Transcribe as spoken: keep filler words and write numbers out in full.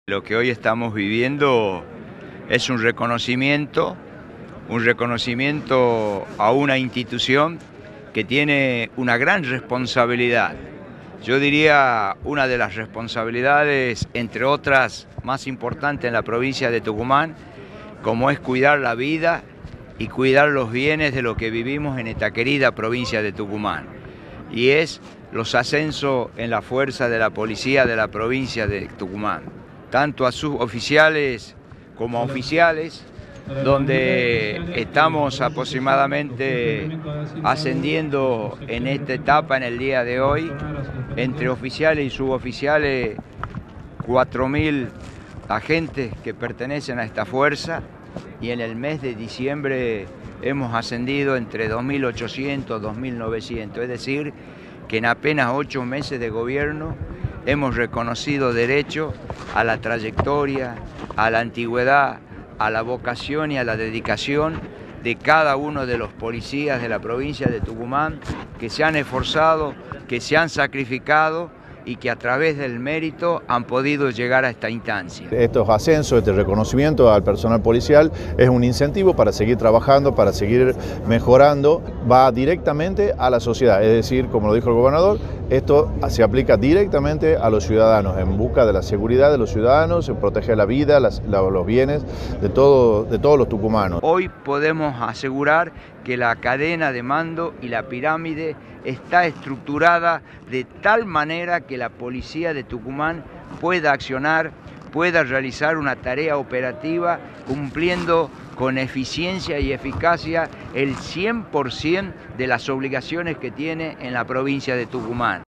Lo que hoy estamos viviendo es un reconocimiento, un reconocimiento a una institución que tiene una gran responsabilidad. Yo diría una de las responsabilidades, entre otras, más importantes en la provincia de Tucumán, como es cuidar la vida y cuidar los bienes de lo que vivimos en esta querida provincia de Tucumán. Y es los ascensos en la fuerza de la policía de la provincia de Tucumán, tanto a suboficiales como a oficiales, donde estamos aproximadamente ascendiendo en esta etapa, en el día de hoy, entre oficiales y suboficiales, cuatro mil agentes que pertenecen a esta fuerza, y en el mes de diciembre hemos ascendido entre dos mil ochocientos y dos mil novecientos, es decir, que en apenas ocho meses de gobierno hemos reconocido derecho a la trayectoria, a la antigüedad, a la vocación y a la dedicación de cada uno de los policías de la provincia de Tucumán que se han esforzado, que se han sacrificado y que a través del mérito han podido llegar a esta instancia. Estos ascensos, este reconocimiento al personal policial es un incentivo para seguir trabajando, para seguir mejorando, va directamente a la sociedad, es decir, como lo dijo el gobernador, esto se aplica directamente a los ciudadanos, en busca de la seguridad de los ciudadanos, en proteger la vida, las, la, los bienes de, todo, de todos los tucumanos. Hoy podemos asegurar que la cadena de mando y la pirámide está estructurada de tal manera que la policía de Tucumán pueda accionar, pueda realizar una tarea operativa cumpliendo con eficiencia y eficacia el cien por ciento de las obligaciones que tiene en la provincia de Tucumán.